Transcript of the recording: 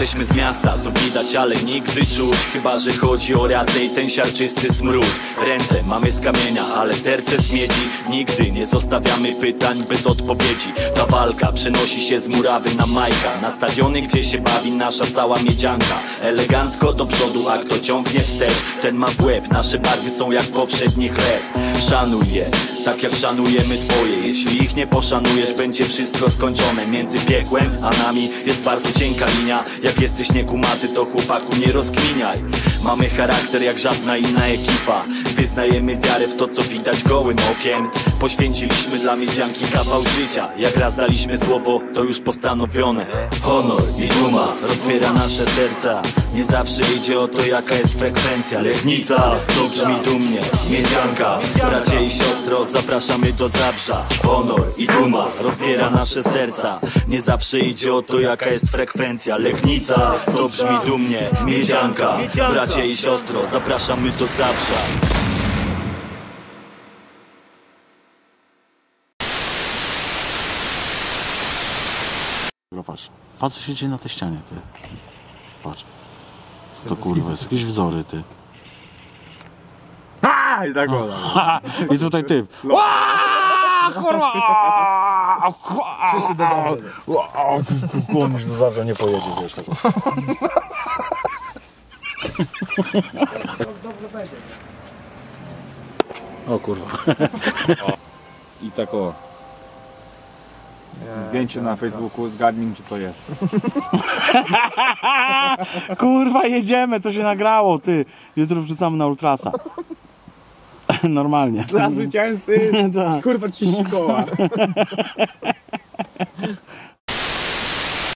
jesteśmy z miasta, to widać, ale nigdy czuć. Chyba że chodzi o rację i ten siarczysty smród. Ręce mamy z kamienia, ale serce z miedzi. Nigdy nie zostawiamy pytań bez odpowiedzi. Ta walka przenosi się z murawy na Majka, na stadiony, gdzie się bawi nasza cała miedzianka. Elegancko do przodu, a kto ciągnie wstecz, ten ma w łeb. Nasze barwy są jak powszedni chleb. Szanuj je, tak jak szanujemy twoje. Jeśli ich nie poszanujesz, będzie wszystko skończone. Między piekłem a nami jest bardzo cienka linia. Jak jesteś niekumaty, to chłopaku nie rozkminiaj. Mamy charakter jak żadna inna ekipa. Wyznajemy wiarę w to, co widać gołym okiem. Poświęciliśmy dla miedzianki kawał życia. Jak raz daliśmy słowo, to już postanowione. Honor i duma rozbiera nasze serca. Nie zawsze idzie o to, jaka jest frekwencja. Legnica, to brzmi dumnie. Miedzianka, bracie i siostro, zapraszamy do Zabrza. Honor i duma rozbiera nasze serca. Nie zawsze idzie o to, jaka jest frekwencja. Legnica, to brzmi dumnie. Miedzianka, bracie i siostro, zapraszamy do Zabrza. Patrz, patrz co się dzieje na tej ścianie, ty. Patrz. Co to kurwa jest? Jakieś wzory, ty. I tak woda. I tutaj typ. Kurwa! Wszyscy do Zabrza. Kłonisz do Zabrza, nie pojedzie, wiesz tak. O kurwa. I tak o. Zdjęcie na Facebooku, zgadnij, czy to jest. Kurwa, jedziemy, to się nagrało, ty. Jutro wrzucamy na Ultrasa. Normalnie. Dla zwycięzcy, kurwa 30 koła.